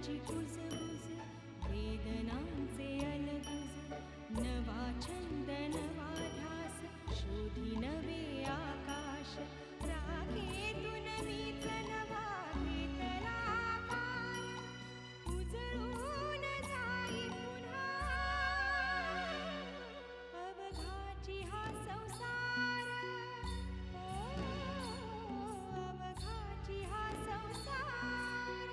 माझी कुजबुज वेदनांचे अलगुज नवा छंद नवा ध्यास शोधी नवे आकाश रागेतून मीच नवा घेतला आकार उजळून जाई पुन्हा अवघाची हा संसार अवघाची हा संसार।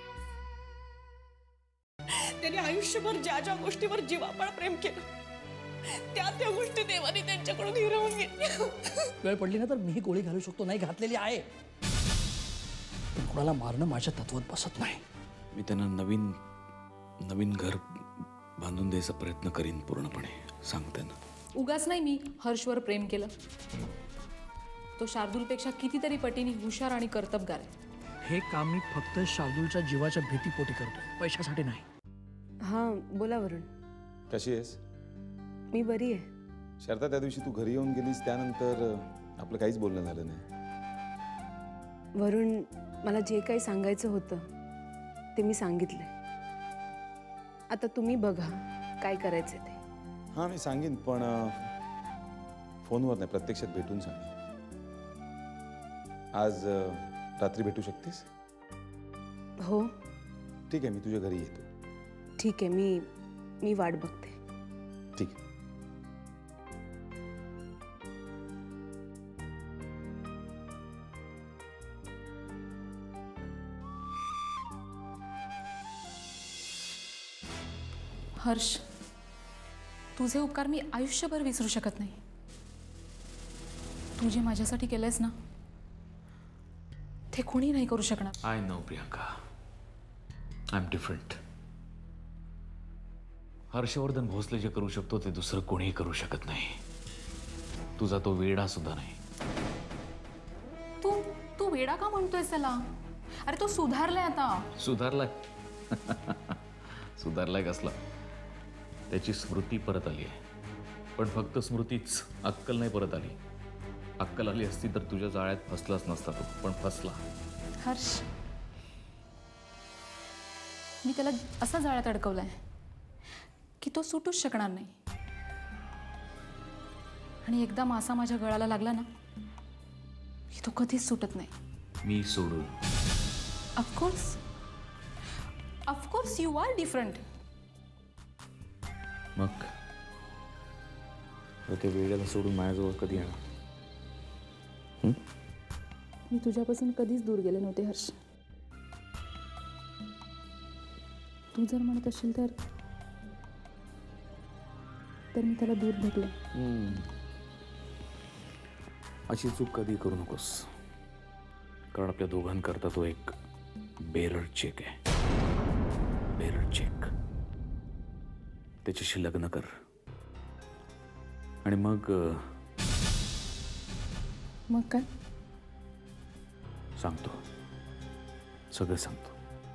त्याने आयुष्यभर ज्या ज्या गोष्टीवर जीवापाड प्रेम केलं त्या त्या गोष्टी देवाने त्यांच्याकडून हिरावून घेतल्या। वेळ पडली ना तर मी गोळी घालू शकतो, नाही घातलेली आहे, पण कोणाला मारणं माझ्या तत्वात बसत नाही। मी त्यांना नवीन नवीन घर बांधून द्यायचा प्रयत्न करीन पूर्णपणे, सांगते ना। उगाच नाही मी हर्षवर प्रेम केलं, तो शार्दूलपेक्षा कितीतरी पटीने हुशार आणि कर्तबगार आहे। हे काम मी फक्त शार्दूलच्या जीवाच्या भीतीपोटी करतोय, पैशासाठी नाही। हां बोला वरुण। कशी आहेस? मी बरी आहे। शारदा, त्या दिवशी तू घरी येऊन गेलीस त्यानंतर आपलं काहीच बोलणं झालं नाही। वरुण, मला जे काही सांगायचं होतं ते मी सांगितलंय, आता तुम्ही बघा काय करायचं ते। हां मी सांगेन, पण फोनवर नाही, प्रत्यक्षात भेटून सांगेन। आज रात्री भेटू शकतेस? हो ठीक आहे, मी तुझ्या घरी येतो। ठीक आहे, मी वाट बघते। ठीक आहे। हर्ष, तुझे उपकार मी आयुष्यभर विसरू शकत नाही। तू जे माझ्यासाठी केलंयस ना ते कोणी नाही करू शकणार। I know Priyanka, I am different. Harshvardhan Bhosale जे करू शकतो ते दुसरं कोणीही करू शकत नाही। तुझा तो वेडा सुद्धा नाही। तू वेडा का म्हणतोयस त्याला? अरे तो सुधारलाय आता। सुधारलाय? सुधारलाय कसला? त्याची स्मृती परत आली आहे, पण फक्त स्मृतीच, अक्कल नाही परत आली। अक्कल आली असती तर तुझ्या जाळ्यात फसलाच नसता तो, पण फसला। हर्ष, मी त्याला असा जाळ्यात अडकवलाय की तो सुटूच शकणार नाही, आणि एकदा मासा माझ्या गळाला लागला ना की तो कधीच सुटत नाही। मी सोडून? Of course you are different. मग ते वेळेला सोडून माझ्याजवळ कधी येणार? मी तुझ्यापासून कधीच दूर गेले नव्हते हर्ष। तू जर म्हणत असेल तर मी त्याला दूर ढकले। अशी चूक कधी करू नकोस, कारण आपल्या दोघांकरता तो एक बेरर चेक आहे। Bearer cheque. त्याच्याशी लग्न कर आणि मग काय? सांगतो, सगळं सांगतो।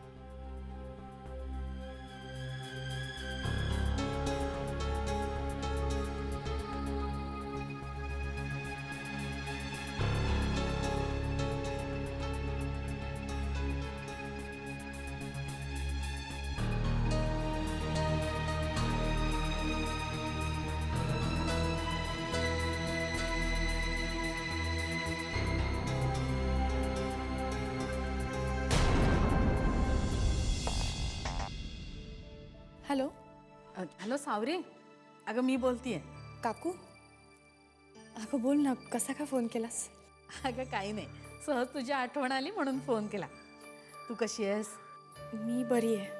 हॅलो हॅलो सावरी, अगं मी बोलतीये। काकू, अगं बोल ना, कसा का फोन केलास? अगं काही नाही, सहज तुझी आठवण आली म्हणून फोन केला। तू कशी आहेस? मी बरी आहे।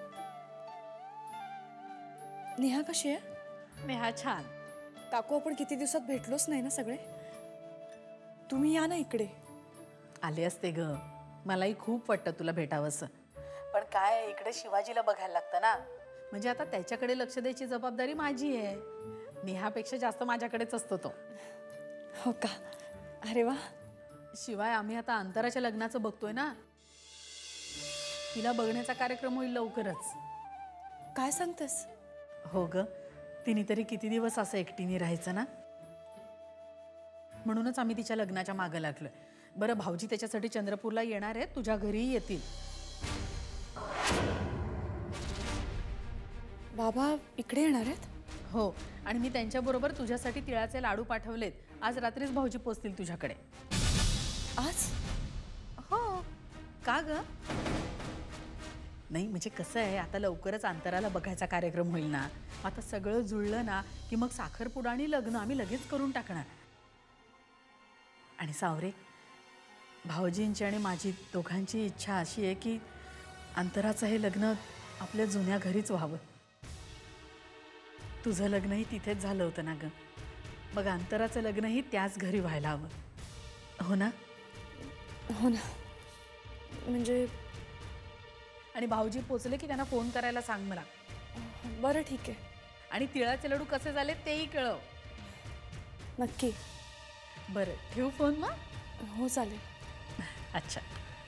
नेहा कशी आहे? नेहा छान। काकू, आपण किती दिवसात भेटलोच नाही ना सगळे। तुम्ही या ना इकडे। आले असते ग, मलाही खूप वाटतं तुला भेटावंसं, पण काय इकडे शिवाजीला बघायला लागतं ना, म्हणजे आता त्याच्याकडे लक्ष द्यायची जबाबदारी माझी आहे। नेहापेक्षा जास्त माझ्याकडेच असतो तो। हो का? अरे वा। शिवाय आम्ही आता अंतराच्या लग्नाचं बघतोय ना, तिला बघण्याचा कार्यक्रम होईल लवकरच। काय सांगतेस? हो ग, तिने तरी किती दिवस असं एकटीने राहायचं ना, म्हणूनच आम्ही तिच्या लग्नाच्या मागे लागलोय। बरं, भाऊजी त्याच्यासाठी चंद्रपूरला येणार आहेत, तुझ्या घरीही येतील। बाबा इकडे येणार आहेत? हो, आणि मी त्यांच्याबरोबर तुझ्यासाठी तिळाचे लाडू पाठवलेत. आज रात्रीच भाऊजी पोचतील तुझ्याकडे. आज? हो. का ग? नाही म्हणजे कसं आहे, आता लवकरच अंतराला बघायचा कार्यक्रम होईल ना. आता सगळं जुळलं ना की मग साखरपुडा आणि लग्न आम्ही लगेच करून टाकणार. आणि सावरे, भाऊजींची आणि माझी दोघांची इच्छा अशी आहे की अंतराचं हे लग्न आपल्या जुन्या घरीच व्हावं. तुझं लग्नही तिथेच झालं होतं ना ग. मग अंतराचं लग्नही त्याच घरी व्हायला हवं, हो ना? हो ना. म्हणजे आणि भाऊजी पोचले की त्यांना फोन करायला सांग मला. बरं ठीक आहे. आणि तिळाचे लाडू कसे झाले तेही कळव. नक्की. बरं, ठेवू फोन मग? हो चालेल. अच्छा.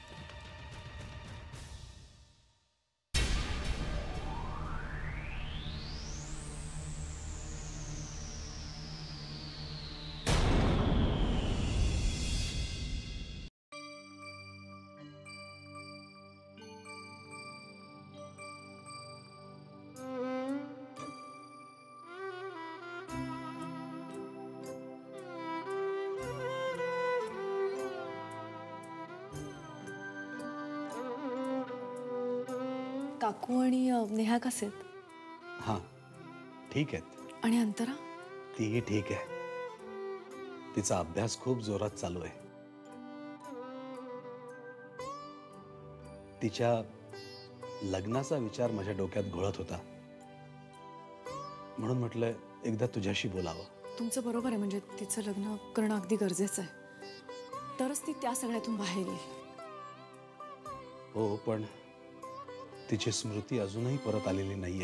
काकू आणि नेहा कसे आहेत? हां, ठीक आहेत. आणि अंतरा? तीही ठीक आहे. तिचा अभ्यास खूप जोरात चालू आहे. तिच्या लग्नाचा विचार माझ्या डोक्यात घोळत होता, म्हणून म्हटलं एकदा तुझ्याशी बोलावं. तुमचं बरोबर आहे. म्हणजे तिचं लग्न करणं अगदी गरजेचं आहे, तरच ती त्या सगळ्यातून बाहेर येईल. हो, पण तिची स्मृती अजूनही परत आलेली नाहीये.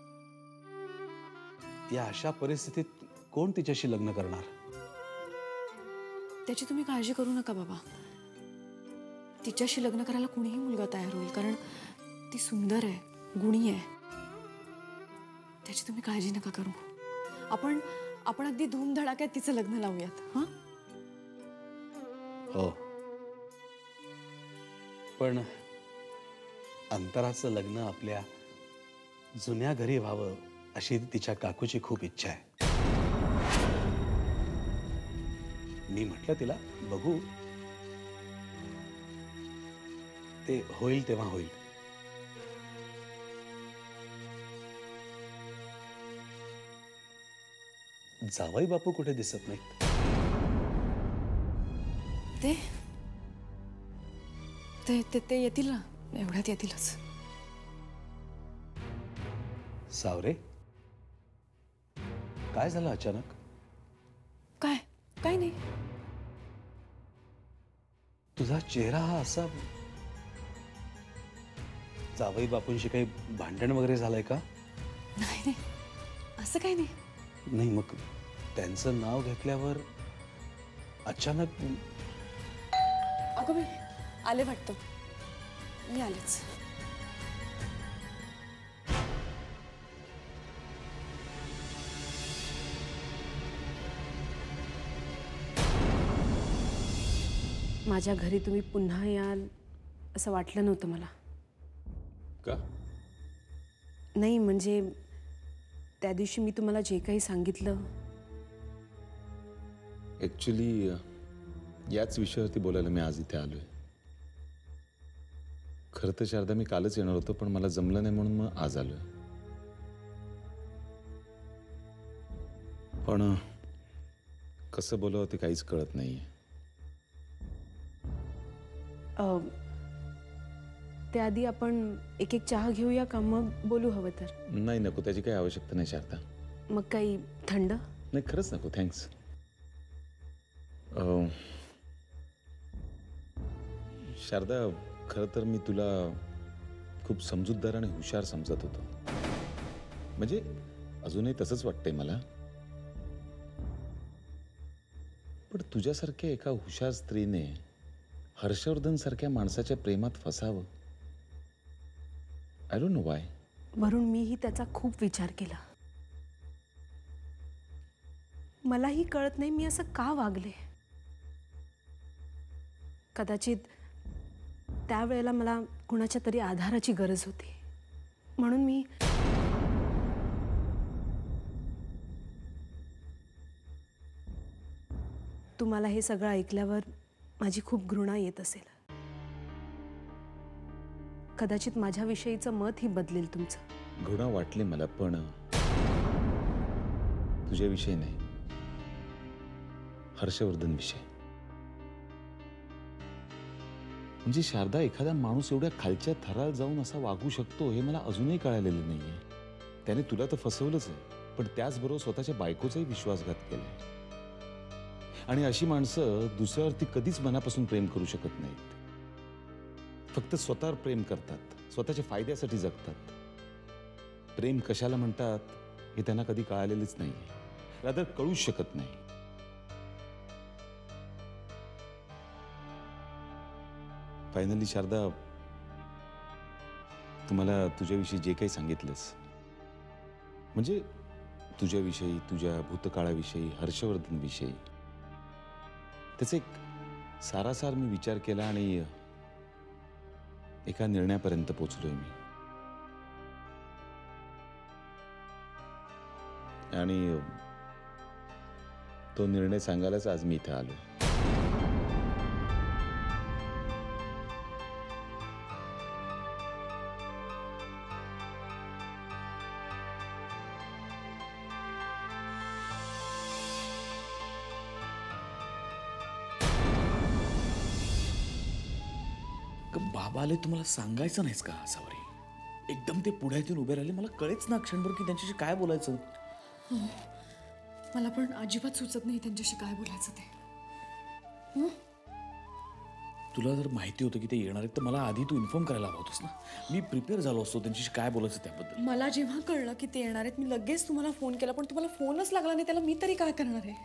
या अशा परिस्थितीत कोण तिच्याशी लग्न करणार? त्याची तुम्ही काळजी करू नका बाबा. तिच्याशी लग्न करायला कुणीही मुलगा तयार होईल, कारण ती सुंदर आहे, गुणी आहे. त्याची तुम्ही काळजी नका करू. आपण अगदी धूमधडाक्यात तिचं लग्न लावूयात. हां? हो, पण अंतराचं लग्न आपल्या जुन्या घरी व्हावं अशी तिच्या काकूची खूप इच्छा आहे. मी म्हटलं तिला बघू, ते होईल तेव्हा होईल. जावई बापू कुठे दिसत नाहीत? ते येतील ना, एवढ्यात येतीलच. सावरे, काय झालं अचानक? काय नाही. तुझा चेहरा हा असा, जावई बापूंशी काही भांडण वगैरे झालंय का? नाही, असं काही नाही. नाही, मग त्यांचं नाव घेतल्यावर अचानक. अगं मी आले वाटतं. मी आलेच. माझ्या घरी तुम्ही पुन्हा याल असं वाटलं नव्हतं मला. का? नाही म्हणजे त्या दिवशी मी तुम्हाला जे काही सांगितलं. ॲक्च्युली याच विषयावरती बोलायला मी आज इथे आलोय. खरं तर शारदा, मी कालच येणार होतो, पण मला जमलं नाही म्हणून मग आज आलोय. पण कसं बोलावं ते काहीच कळत नाहीये. त्याआधी आपण एक चहा घेऊया का? मग बोलू हवं तर. नाही, नको, त्याची काही आवश्यकता नाही शारदा. मग काही थंड? नाही, खरंच नको, थँक्स. शारदा, खरं तर मी तुला खूप समजूतदार आणि हुशार समजत होतो. म्हणजे अजूनही तसंच वाटतंय मला. पण तुझ्यासारख्या एका हुशार स्त्रीने हर्षवर्धन सारख्या माणसाच्या प्रेमात फसावं, आय डोंट नो व्हाय. वरून मीही त्याचा खूप विचार केला. मलाही कळत नाही मी असं का वागले. कदाचित त्यावेळेला मला कुणाच्या तरी आधाराची गरज होती, म्हणून मी तुम्हाला हे सगळं ऐकल्यावर माझी खूप घृणा येत असेल. कदाचित माझ्याविषयीचं मतही बदलेल तुमचं. घृणा वाटली मला, पण तुझ्याविषयी नाही, हर्षवर्धन विषय. म्हणजे शारदा, एखादा माणूस एवढ्या खालच्या थराला जाऊन असा वागू शकतो हे मला अजूनही कळालेलं नाहीये. त्याने तुला तर फसवलंच आहे, पण त्याचबरोबर स्वतःच्या बायकोचाही विश्वासघात केलाय. आणि अशी माणसं दुसऱ्यावरती कधीच मनापासून प्रेम करू शकत नाहीत. फक्त स्वतःवर प्रेम करतात, स्वतःच्या फायद्यासाठी जगतात. प्रेम कशाला म्हणतात हे त्यांना कधी कळालेलंच नाही, रादर कळूच शकत नाही. फायनली शारदा, तुम्हाला तुझ्याविषयी जे काही सांगितलंस, म्हणजे तुझ्याविषयी, तुझ्या भूतकाळाविषयी, हर्षवर्धनविषयी, त्याचा एक सारासार मी विचार केला आणि एका निर्णयापर्यंत पोचलोय मी. आणि तो निर्णय सांगायलाच आज मी इथे आलो. बाबा आले, तुम्हाला सांगायचं नाहीस का सावरी? एकदम ते पुढे येऊन उभे राहिले, मला कळेच ना क्षणभर की त्यांच्याशी काय बोलायचं. मला पण अजिबात सुचत नाही त्यांच्याशी काय बोलायचं ते. तुला जर माहिती होतं की ते येणार आहेत तर मला आधी तू इन्फॉर्म करायला हवं होतंस ना. मी प्रिपेअर झालो असतो त्यांच्याशी काय बोलायचं त्याबद्दल. मला जेव्हा कळलं की ते येणार आहेत मी लगेच तुम्हाला फोन केला, पण तुम्हाला फोनच लागला नाही. त्याला मी तरी काय करणार आहे?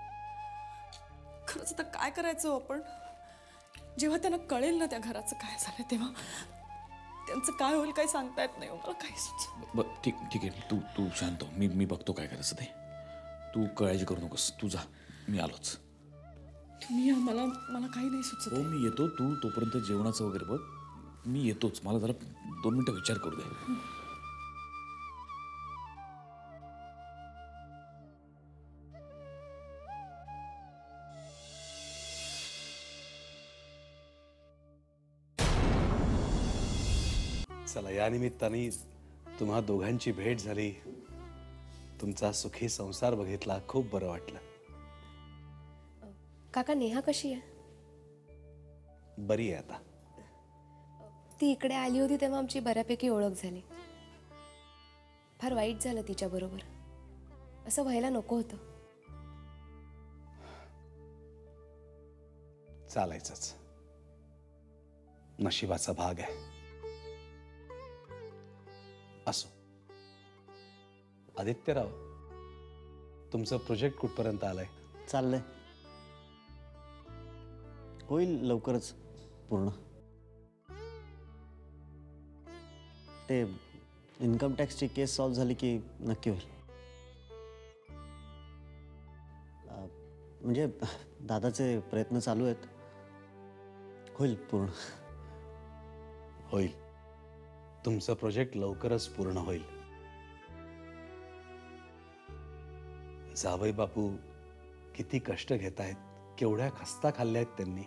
खरंच आता काय करायचं आपण? जेव्हा त्यांना कळेल ना त्या घराचं काय झालं, तेव्हा त्यांचं काय होईल काही सांगता येत नाही. मला काही सुचत. बरं, ठीक आहे, तू शांत हो. मी बघतो काय करायचं ते. तू काळजी करू नकोस, तू जा, मी आलोच. तुम्ही या, मला काही नाही सुचत. हो, मी येतो. तू तोपर्यंत जेवणाचं वगैरे बघ, मी येतोच. मला जरा 2 मिनिटं विचार करू दे. चला, या निमित्ताने तुम्हा दोघांची भेट झाली, तुमचा सुखी संसार बघितला, खूप बरं वाटलं. काका, नेहा कशी आहे? बरी आहे आता. ती इकडे आली होती तेव्हा आमची बऱ्यापैकी ओळख झाली. फार वाईट झालं तिच्याबरोबर. असं व्हायला नको होतं. चालायचंच, नशिबाचा भाग आहे. असो. आदित्यराव, तुमचं प्रोजेक्ट कुठपर्यंत आलंय? चाललंय, होईल लवकरच पूर्ण. ते इन्कम टॅक्सची केस सॉल्व्ह झाली की नक्की होईल. म्हणजे दादाचे प्रयत्न चालू आहेत, होईल पूर्ण. होईल, तुमचं प्रोजेक्ट लवकरच पूर्ण होईल. जावई बापू किती कष्ट घेत आहेत, केवढ्या खस्ता खाल्ल्या आहेत त्यांनी.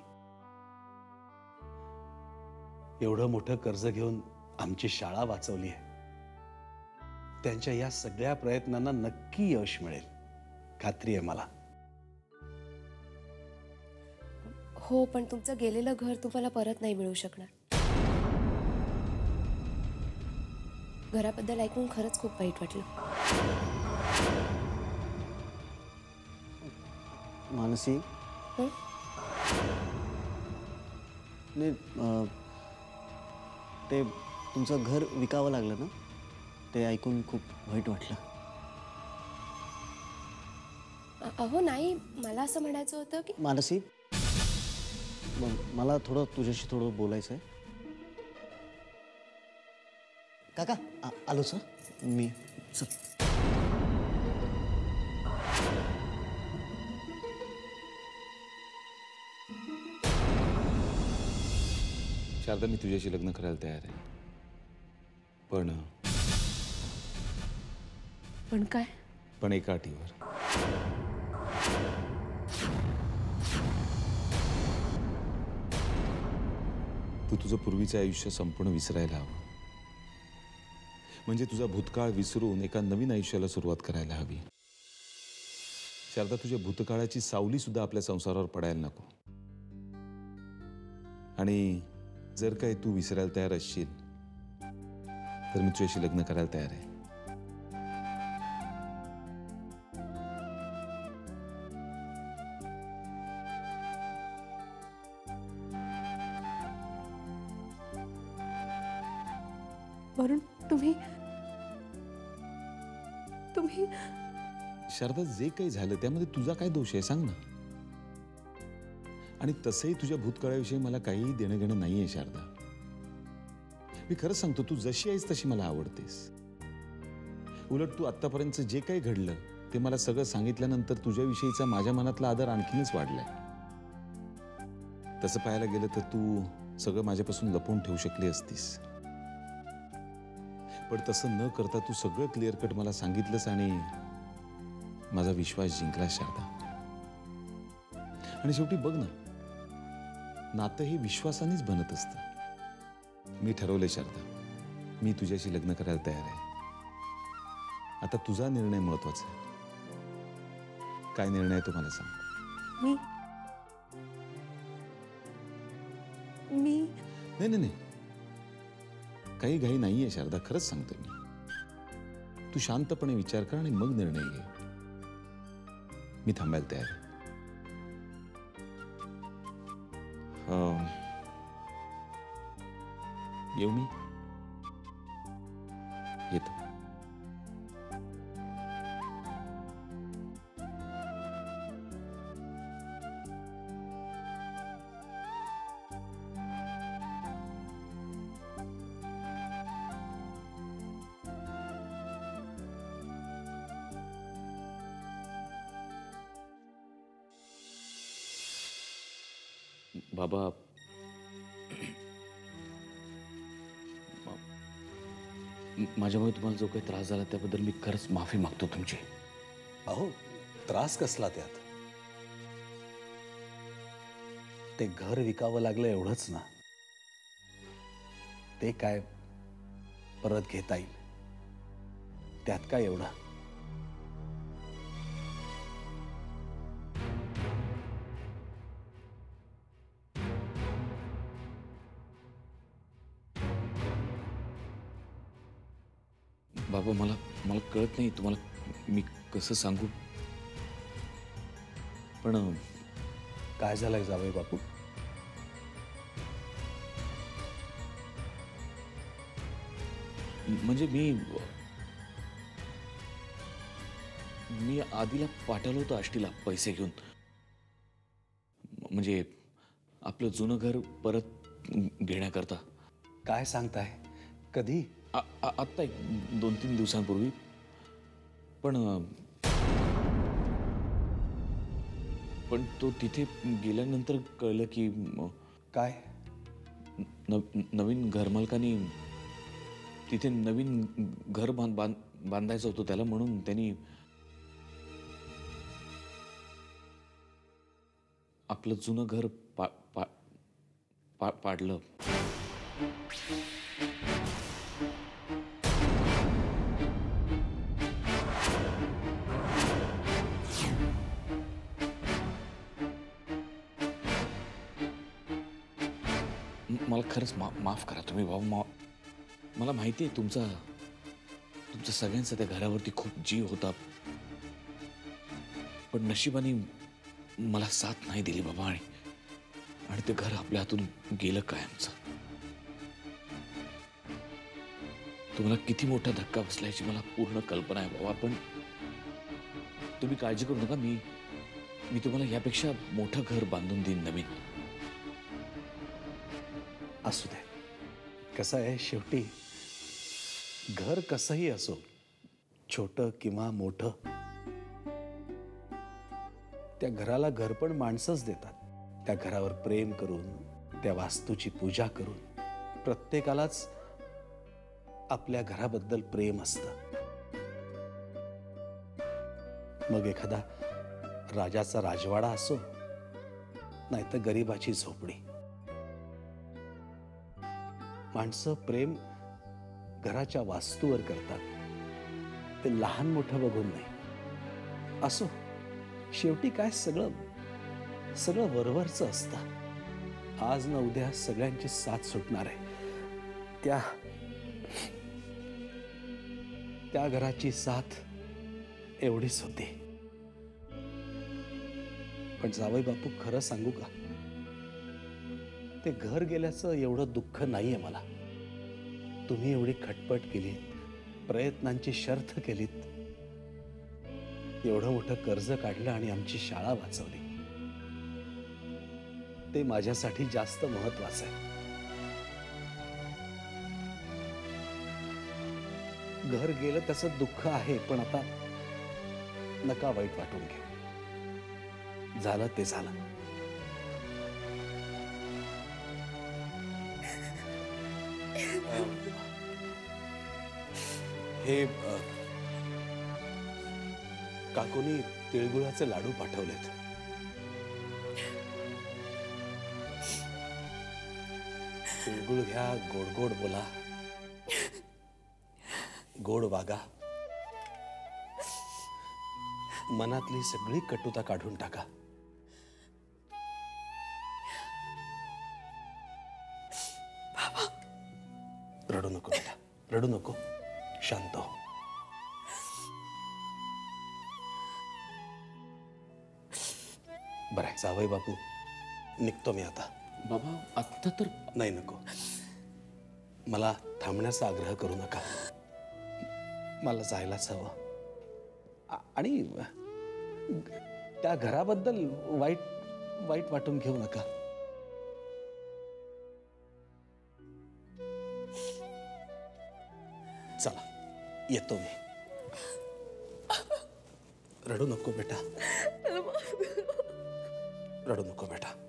एवढं मोठं कर्ज घेऊन आमची शाळा वाचवली आहे. त्यांच्या या सगळ्या प्रयत्नांना नक्की यश मिळेल, खात्री आहे मला. हो, पण तुमचं गेलेलं घर तुम्हाला परत नाही मिळू शकणार. घराबद्दल ऐकून खरंच खूप वाईट वाटलं. मानसी, ते तुमचं घर विकावं लागलं ना, ते ऐकून खूप वाईट वाटलं. अहो नाही, मला असं म्हणायचं होतं की मानसी, मला तुझ्याशी थोडं बोलायचं आहे. काका, आलो सर मी. चल. शारदा, मी तुझ्याशी लग्न करायला तयार आहे, पण काय? पण एका अटीवर. तू तुझं पूर्वीचं आयुष्य संपूर्ण विसरायला हवं. म्हणजे तुझा भूतकाळ विसरून एका नवीन आयुष्याला सुरुवात करायला हवी. शारदा, तुझ्या भूतकाळाची सावली सुद्धा आपल्या संसारावर पडायला नको. आणि जर काय तू विसरायला तयार असशील तर मी तुझ्याशी लग्न करायला तयार आहे. वरुण, तुम्ही शारदा, जे काही झालं त्यामध्ये तुझा काय दोष आहे सांग ना. आणि तसंही तुझ्या भूतकाळाविषयी मला काहीही देणं घेणं नाहीये शारदा. मी खरंच सांगतो, तू जशी आहेस तशी मला आवडतेस. उलट तू आत्तापर्यंत जे काही घडलं ते मला सगळं सांगितल्यानंतर तुझ्याविषयीचा माझ्या मनातला आदर आणखीनच वाढलाय. तसं पाहायला गेलं तर तू सगळं माझ्यापासून लपवून ठेवू शकली असतीस. पण तसं न करता तू सगळं क्लिअर कट मला सांगितलंस आणि माझा विश्वास जिंकला शारदा. आणि शेवटी बघ ना, नातं हे विश्वासानेच बनत असतं. मी ठरवलंय शारदा, मी तुझ्याशी लग्न करायला तयार आहे. आता तुझा निर्णय महत्वाचा आहे. काय निर्णय आहे तो मला सांग. मी नाही, काही घाई नाहीये शारदा, खरंच सांगतोय मी. तू शांतपणे विचार कर आणि मग निर्णय घे. मी थांबायला तयार आहे. येऊ मी? येतो. बाबा, माझ्यामुळे तुम्हाला जो काही त्रास झाला त्याबद्दल मी खरंच माफी मागतो तुमची. अहो, त्रास कसला त्यात? ते घर विकावं लागलं एवढंच ना. ते काय परत घेता येईल, त्यात काय एवढं? बाबा, मला कळत नाही तुम्हाला मी कसं सांगू. पण काय झालंय जावई बापू? म्हणजे मी आधीला पाठवलं होतं आष्टीला पैसे घेऊन. म्हणजे आपलं जुनं घर परत घेण्याकरता. काय सांगताय? कधी? आत्ता 2-3 दिवसांपूर्वी. पण तो तिथे गेल्यानंतर कळलं की काय? नवीन घरमालकाने तिथे नवीन घर बांधायचं होतं त्याला, म्हणून त्यांनी आपलं जुनं घर पाडलं. मला खरंच माफ करा तुम्ही बाबा. मला माहिती आहे तुमचा सगळ्यांचा त्या घरावरती खूप जीव होता. पण नशिबाने मला साथ नाही दिली बाबा. आणि ते घर आपल्या हातून गेलं काय आमचं. तुम्हाला किती मोठा धक्का बसल्याची मला पूर्ण कल्पना आहे बाबा. पण तुम्ही काळजी करू नका. मी तुम्हाला यापेक्षा मोठं घर बांधून देईन नवीन. असू दे. कसं आहे, शेवटी घर कसंही असो, छोटं किंवा मोठं, त्या घराला घर पण माणसंच देतात. त्या घरावर प्रेम करून, त्या वास्तूची पूजा करून प्रत्येकालाच आपल्या घराबद्दल प्रेम असतं. मग एखादा राजाचा राजवाडा असो, नाहीतर गरिबाची झोपडी, माणसं प्रेम घराच्या वास्तूवर करतात, ते लहान मोठं बघून नाही. असो, शेवटी काय सगळं वरवरचं असतं. आज ना उद्या सगळ्यांची साथ सुटणार आहे. त्या घराची साथ एवढीच होती. पण जावई बापू, खरं सांगू का, ते घर गेल्याचं एवढं दुःख नाहीये मला. तुम्ही एवढी खटपट केलीत, प्रयत्नांची शर्थ केलीत, एवढं मोठं कर्ज काढलं आणि आमची शाळा वाचवली, ते माझ्यासाठी जास्त महत्वाचं आहे. घर गेलं त्याचं दुःख आहे, पण आता नका वाईट वाटून घेऊ. झालं ते झालं. हे काकूनी तिळगुळाचे लाडू पाठवलेत. तिळगुळ घ्या, गोड गोड बोला, गोड वागा, मनातली सगळी कटुता काढून टाका. रडू नको बेटा, रडू नको, शांत हो. बरं, जावई बापू, निघतो मी आता. बाबा, आत्ता तर नाही, नको. मला थांबण्याचा आग्रह करू नका. मला जायलाच हवं. आणि त्या घराबद्दल वाईट वाटून घेऊ नका. चला, येतो मी. रडू नको बेटा, रडू नको बेटा.